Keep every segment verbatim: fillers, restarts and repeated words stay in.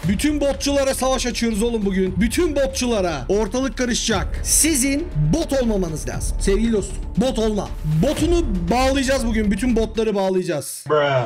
Bütün botçulara savaş açıyoruz oğlum bugün. Bütün botçulara. Ortalık karışacak. Sizin bot olmamanız lazım. Sevgili dostum. Bot olma. Botunu bağlayacağız bugün. Bütün botları bağlayacağız. Bruh.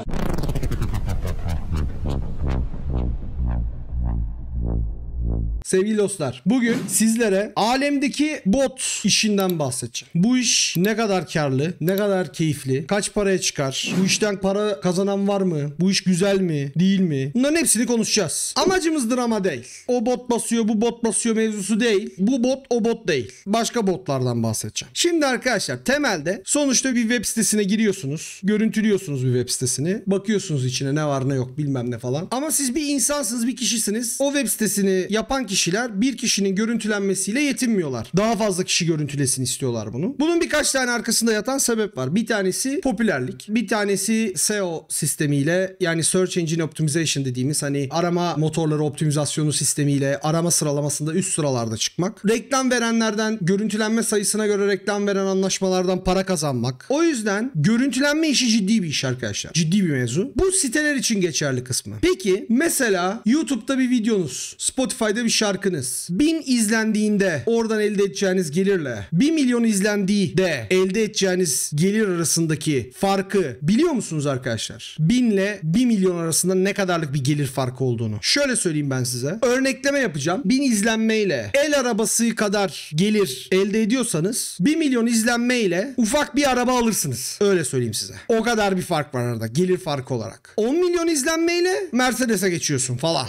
Sevgili dostlar, bugün sizlere alemdeki bot işinden bahsedeceğim. Bu iş ne kadar karlı, ne kadar keyifli, kaç paraya çıkar, bu işten para kazanan var mı, bu iş güzel mi, değil mi? Bunların hepsini konuşacağız. Amacımız drama değil. O bot basıyor, bu bot basıyor mevzusu değil. Bu bot o bot değil. Başka botlardan bahsedeceğim. Şimdi arkadaşlar temelde sonuçta bir web sitesine giriyorsunuz. Görüntülüyorsunuz bir web sitesini. Bakıyorsunuz içine ne var ne yok bilmem ne falan. Ama siz bir insansınız, bir kişisiniz. O web sitesini yapan kişi kişiler bir kişinin görüntülenmesiyle yetinmiyorlar. Daha fazla kişi görüntülesin istiyorlar bunu. Bunun birkaç tane arkasında yatan sebep var. Bir tanesi popülerlik. Bir tanesi S E O sistemiyle, yani Search Engine Optimization dediğimiz hani arama motorları optimizasyonu sistemiyle arama sıralamasında üst sıralarda çıkmak. Reklam verenlerden görüntülenme sayısına göre reklam veren anlaşmalardan para kazanmak. O yüzden görüntülenme işi ciddi bir iş arkadaşlar. Ciddi bir mevzu. Bu siteler için geçerli kısmı. Peki mesela YouTube'da bir videonuz, Spotify'da bir şarkınız bin izlendiğinde oradan elde edeceğiniz gelirle bir milyon izlendiğinde elde edeceğiniz gelir arasındaki farkı biliyor musunuz arkadaşlar? bin ile bir milyon arasında ne kadarlık bir gelir farkı olduğunu. Şöyle söyleyeyim ben size. Örnekleme yapacağım. bin izlenmeyle el arabası kadar gelir elde ediyorsanız bir milyon izlenmeyle ufak bir araba alırsınız. Öyle söyleyeyim size. O kadar bir fark var arada gelir farkı olarak. on milyon izlenmeyle Mercedes'e geçiyorsun falan.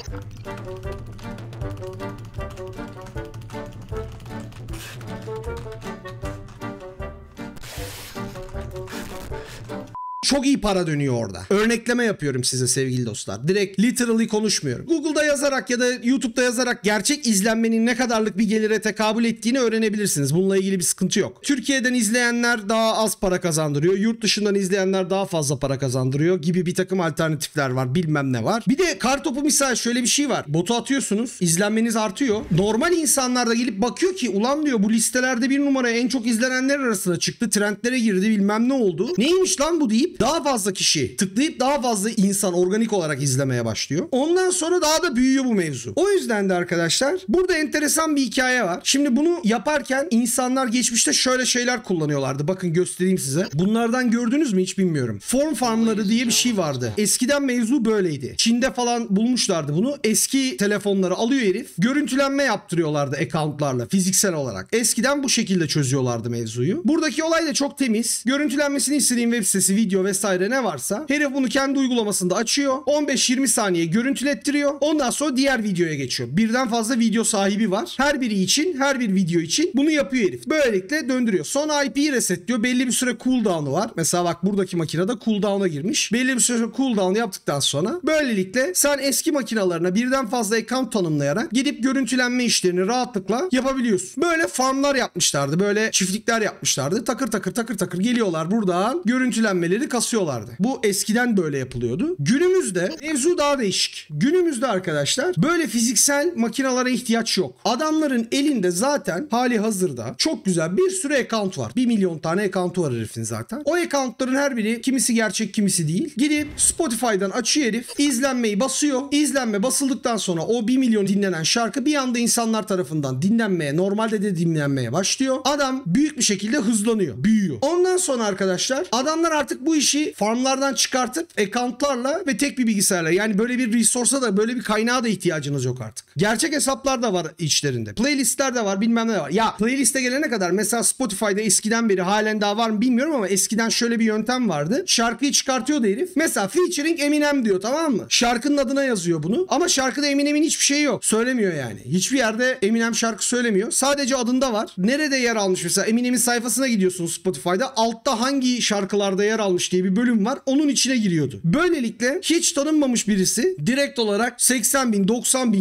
Çok iyi para dönüyor orada. Örnekleme yapıyorum size sevgili dostlar. Direkt literally konuşmuyorum. Google'da yazarak ya da YouTube'da yazarak gerçek izlenmenin ne kadarlık bir gelire tekabül ettiğini öğrenebilirsiniz. Bununla ilgili bir sıkıntı yok. Türkiye'den izleyenler daha az para kazandırıyor. Yurt dışından izleyenler daha fazla para kazandırıyor gibi bir takım alternatifler var. Bilmem ne var. Bir de kartopu misal şöyle bir şey var. Botu atıyorsunuz. İzlenmeniz artıyor. Normal insanlar da gelip bakıyor ki ulan diyor bu listelerde bir numara en çok izlenenler arasına çıktı. Trendlere girdi bilmem ne oldu. Neymiş lan bu deyip daha fazla kişi tıklayıp daha fazla insan organik olarak izlemeye başlıyor. Ondan sonra daha da büyüyor bu mevzu. O yüzden de arkadaşlar burada enteresan bir hikaye var. Şimdi bunu yaparken insanlar geçmişte şöyle şeyler kullanıyorlardı. Bakın göstereyim size. Bunlardan gördünüz mü hiç bilmiyorum. Form farmları diye bir şey vardı. Eskiden mevzu böyleydi. Çin'de falan bulmuşlardı bunu. Eski telefonları alıyor herif. Görüntülenme yaptırıyorlardı accountlarla fiziksel olarak. Eskiden bu şekilde çözüyorlardı mevzuyu. Buradaki olay da çok temiz. Görüntülenmesini istediğin web sitesi, video vesaire ne varsa herif bunu kendi uygulamasında açıyor. on beş yirmi saniye görüntülettiriyor. Ondan sonra diğer videoya geçiyor. Birden fazla video sahibi var. Her biri için, her bir video için bunu yapıyor herif. Böylelikle döndürüyor. Sonra I P'yi resetliyor. Belli bir süre cooldown'u var. Mesela bak buradaki makinede cooldown'a girmiş. Belli bir süre cooldown yaptıktan sonra böylelikle sen eski makinalarına birden fazla account tanımlayarak gidip görüntülenme işlerini rahatlıkla yapabiliyorsun. Böyle farmlar yapmışlardı. Böyle çiftlikler yapmışlardı. Takır takır takır takır geliyorlar buradan görüntülenmeleri kasıyorlardı. Bu eskiden böyle yapılıyordu. Günümüzde mevzu daha değişik. Günümüzde arkadaşlar böyle fiziksel makinalara ihtiyaç yok. Adamların elinde zaten hali hazırda çok güzel bir sürü account var. bir milyon tane account'u var herifin zaten. O account'ların her biri kimisi gerçek kimisi değil. Gidip Spotify'dan açıyor herif. İzlenmeyi basıyor. İzlenme basıldıktan sonra o bir milyon dinlenen şarkı bir anda insanlar tarafından dinlenmeye, normalde de dinlenmeye başlıyor. Adam büyük bir şekilde hızlanıyor. Büyüyor. Ondan sonra arkadaşlar adamlar artık bu işi farmlardan çıkartıp accountlarla ve tek bir bilgisayarla, yani böyle bir resource'a da böyle bir kaynağa da ihtiyacınız yok artık. Gerçek hesaplar da var içlerinde. Playlistler de var, bilmem ne var. Ya playliste gelene kadar mesela Spotify'da eskiden beri halen daha var mı bilmiyorum ama eskiden şöyle bir yöntem vardı. Şarkıyı çıkartıyordu herif. Mesela featuring Eminem diyor, tamam mı? Şarkının adına yazıyor bunu. Ama şarkıda Eminem'in hiçbir şeyi yok. Söylemiyor yani. Hiçbir yerde Eminem şarkı söylemiyor. Sadece adında var. Nerede yer almış mesela? Eminem'in sayfasına gidiyorsunuz Spotify'da. Altta hangi şarkılarda yer almış diye bir bölüm var. Onun içine giriyordu. Böylelikle hiç tanınmamış birisi direkt olarak seksen bin, doksan bin, yüz bin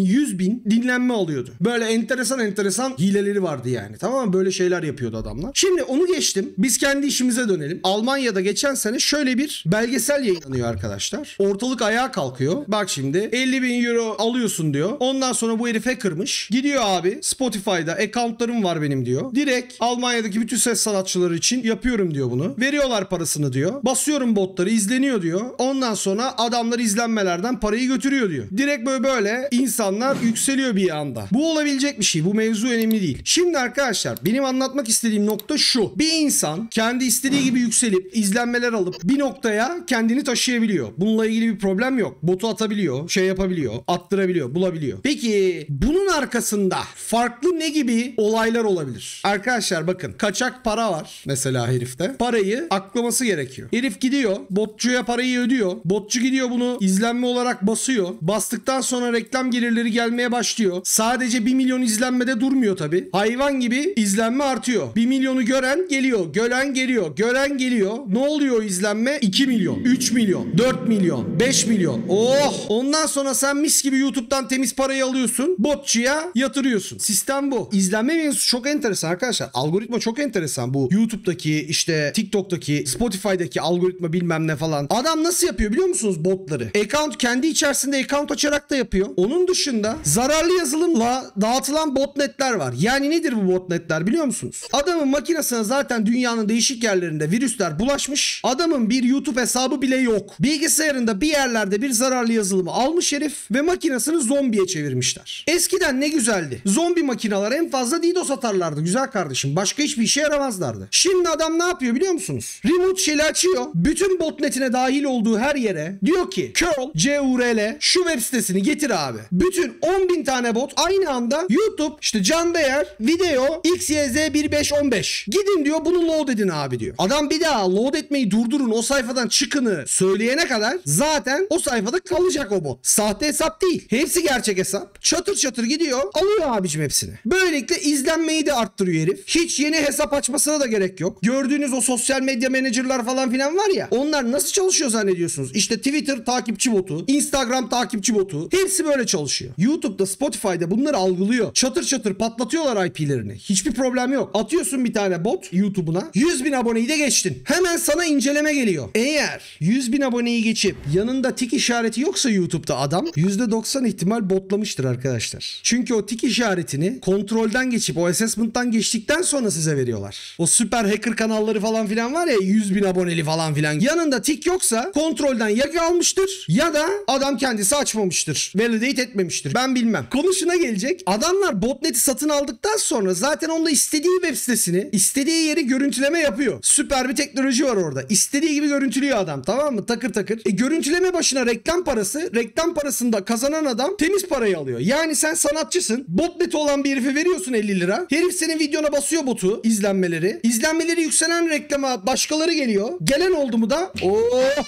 bin dinlenme alıyordu. Böyle enteresan enteresan hileleri vardı yani. Tamam mı? Böyle şeyler yapıyordu adamlar. Şimdi onu geçtim. Biz kendi işimize dönelim. Almanya'da geçen sene şöyle bir belgesel yayınlanıyor arkadaşlar. Ortalık ayağa kalkıyor. Bak şimdi elli bin euro alıyorsun diyor. Ondan sonra bu herif hackermış. Gidiyor abi Spotify'da accountlarım var benim diyor. Direkt Almanya'daki bütün ses sanatçıları için yapıyorum diyor bunu. Veriyorlar parasını diyor. Basıyorum botları, izleniyor diyor. Ondan sonra adamlar izlenmelerden parayı götürüyor diyor. Direkt böyle böyle insanlar yükseliyor bir anda. Bu olabilecek bir şey. Bu mevzu önemli değil. Şimdi arkadaşlar benim anlatmak istediğim nokta şu. Bir insan kendi istediği gibi yükselip izlenmeler alıp bir noktaya kendini taşıyabiliyor. Bununla ilgili bir problem yok. Botu atabiliyor, şey yapabiliyor, attırabiliyor, bulabiliyor. Peki bunun arkasında farklı ne gibi olaylar olabilir? Arkadaşlar bakın, kaçak para var mesela herifte. Parayı aklaması gerekiyor. Herif gidiyor, botçuya parayı ödüyor. Botçu gidiyor bunu izlenme olarak basıyor. Bastıktan sonra reklam gelirleri gelmeye başlıyor. Sadece bir milyon izlenmede durmuyor tabi. Hayvan gibi izlenme artıyor. bir milyonu gören geliyor, gören geliyor, gören geliyor. Ne oluyor izlenme? iki milyon, üç milyon, dört milyon, beş milyon. Oh! Ondan sonra sen mis gibi YouTube'dan temiz parayı alıyorsun. Botçuya yatırıyorsun. Sistem bu. İzlenme mevzusu çok enteresan arkadaşlar. Algoritma çok enteresan bu. YouTube'daki, işte TikTok'taki, Spotify'daki algoritma bilmem ne falan. Adam nasıl yapıyor biliyor musunuz botları? Account kendi içerisinde account açarak da yapıyor. Onun dışında zararlı yazılımla dağıtılan botnetler var. Yani nedir bu botnetler biliyor musunuz? Adamın makinesine zaten dünyanın değişik yerlerinde virüsler bulaşmış. Adamın bir YouTube hesabı bile yok. Bilgisayarında bir yerlerde bir zararlı yazılımı almış herif ve makinesini zombiye çevirmişler. Eskiden ne güzeldi. Zombi makineler en fazla DDoS atarlardı güzel kardeşim. Başka hiçbir işe yaramazlardı. Şimdi adam ne yapıyor biliyor musunuz? Remote shell'i açıyor. Bütün botnetine dahil olduğu her yere diyor ki curl, C U R L şu web sitesini getir abi. Bütün on bin tane bot aynı anda YouTube, işte Candeğer, video, X Y Z bir beş on beş. Gidin diyor bunu load edin abi diyor. Adam bir daha load etmeyi durdurun, o sayfadan çıkını söyleyene kadar zaten o sayfada kalacak o bot. Sahte hesap değil. Hepsi gerçek hesap. Çatır çatır gidiyor, alıyor abicim hepsini. Böylelikle izlenmeyi de arttırıyor herif. Hiç yeni hesap açmasına da gerek yok. Gördüğünüz o sosyal medya manager'lar falan filan var ya, onlar nasıl çalışıyor zannediyorsunuz? İşte Twitter takipçi botu, Instagram takipçi botu, hepsi böyle çalışıyor. YouTube'da, Spotify'da bunları algılıyor. Çatır çatır patlatıyorlar I P'lerini. Hiçbir problem yok. Atıyorsun bir tane bot YouTube'una. yüz bin aboneyi de geçtin. Hemen sana inceleme geliyor. Eğer yüz bin aboneyi geçip yanında tik işareti yoksa YouTube'da adam yüzde doksan ihtimal botlamıştır arkadaşlar. Çünkü o tik işaretini kontrolden geçip o assessment'tan geçtikten sonra size veriyorlar. O süper hacker kanalları falan filan var ya, yüz bin aboneli falan filan. Yanında tik yoksa kontrolden ya kalmıştır ya da adam kendisi açmamıştır. Validate etmemiştir. Ben bilmem. Konuşuna gelecek. Adamlar botnet'i satın aldıktan sonra zaten onda istediği web sitesini, istediği yeri görüntüleme yapıyor. Süper bir teknoloji var orada. İstediği gibi görüntülüyor adam, tamam mı? Takır takır. E görüntüleme başına reklam parası, reklam parasında kazanan adam temiz parayı alıyor. Yani sen sanatçısın. Botnet'i olan bir herife veriyorsun elli lira. Herif senin videona basıyor botu, izlenmeleri. İzlenmeleri yükselen reklama başkaları geliyor. Gelen oldu mu da oh,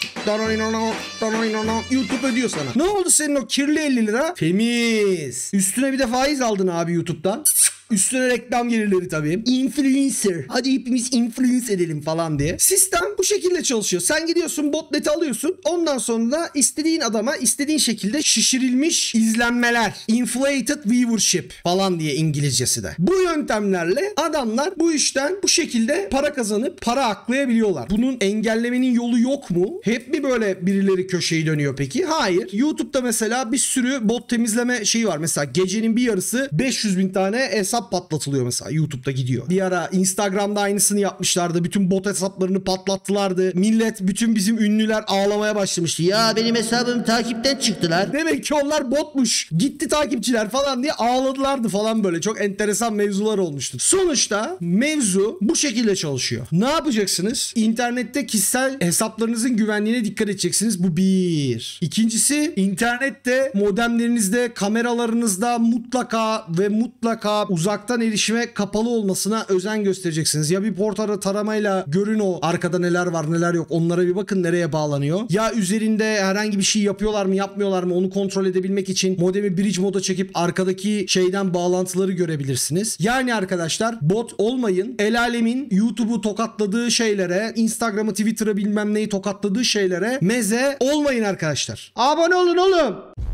YouTube ödüyor sana. Ne oldu senin o kirli elli lira? Temiz. Üstüne bir de faiz aldın abi YouTube'dan. Üstüne reklam gelirleri tabii. Influencer. Hadi hepimiz influence edelim falan diye. Sistem bu şekilde çalışıyor. Sen gidiyorsun botnet'i alıyorsun. Ondan sonra da istediğin adama istediğin şekilde şişirilmiş izlenmeler. Inflated viewership falan diye İngilizcesi de. Bu yöntemlerle adamlar bu işten bu şekilde para kazanıp para aklayabiliyorlar. Bunun engellemenin yolu yok mu? Hep mi böyle birileri köşeyi dönüyor peki? Hayır. YouTube'da mesela bir sürü bot temizleme şeyi var. Mesela gecenin bir yarısı beş yüz bin tane hesap patlatılıyor mesela, YouTube'da gidiyor. Bir ara Instagram'da aynısını yapmışlardı. Bütün bot hesaplarını patlattılardı. Millet, bütün bizim ünlüler ağlamaya başlamıştı. Ya benim hesabım takipten çıktılar. Demek ki onlar botmuş. Gitti takipçiler falan diye ağladılardı falan böyle. Çok enteresan mevzular olmuştu. Sonuçta mevzu bu şekilde çalışıyor. Ne yapacaksınız? İnternette kişisel hesaplarınızın güvenliğine dikkat edeceksiniz. Bu bir. İkincisi, internette modemlerinizde, kameralarınızda mutlaka ve mutlaka uzak uzaktan erişime kapalı olmasına özen göstereceksiniz. Ya bir port taramayla görün o arkada neler var neler yok, onlara bir bakın nereye bağlanıyor. Ya üzerinde herhangi bir şey yapıyorlar mı yapmıyorlar mı onu kontrol edebilmek için modemi bridge moda çekip arkadaki şeyden bağlantıları görebilirsiniz. Yani arkadaşlar bot olmayın. El alemin YouTube'u tokatladığı şeylere, Instagram'ı, Twitter'ı bilmem neyi tokatladığı şeylere meze olmayın arkadaşlar. Abone olun oğlum.